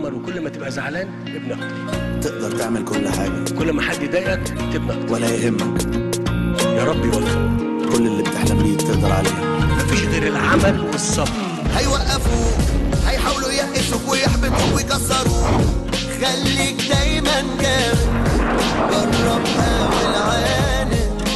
تتذمر وكل ما تبقى زعلان ابني اكتر. تقدر تعمل كل حاجة، كل ما حد يضايقك تبني اكتر ولا يهمك. يا رب يوفقك. كل اللي بتحلم بيه تقدر عليه. مفيش غير العمل والصبر. هيوقفوك، هيحاولوا يقسوك ويحبطوك ويكسروك، خليك دايما جامد، جرب حاول عاند.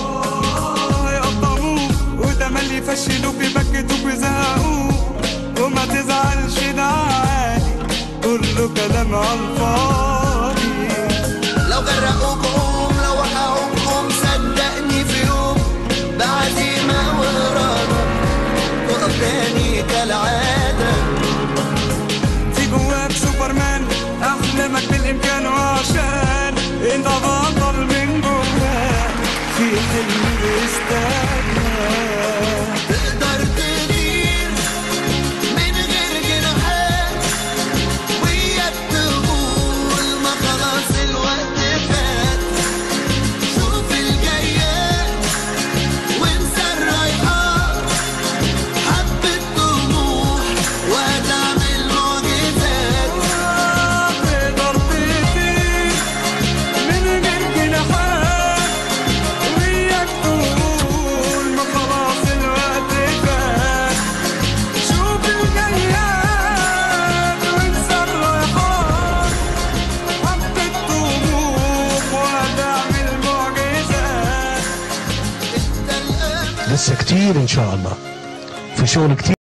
هيقطعوك وتملي يفشلوك يبكتوك ويزهقوك، وما تزعلش ده عادي، كله كلام عالفاضي. لو غرقوك قوم، لو وقعوك قوم، صدقني في يوم بعزيمة وإرادة تقف تاني كالعادة. في جواك سوبرمان، أحلامك بالإمكان، وعشان أنت بطل من جواك في حلم بيستناك. تقدر تطير من غير جناحات، وياك تقول ما خلاص الوقت فات. شوف الجايات وانسى الرايحات، حبة طموح وهتعمل معجزات. تقدر تطير من غير جناحات، وياك تقول ما خلاص الوقت فات. شوف الجايات وانسى الرايحات، حبة طموح وهتعمل معجزات. انت الامل. لسه كتير ان شاء الله، في شغل كتير.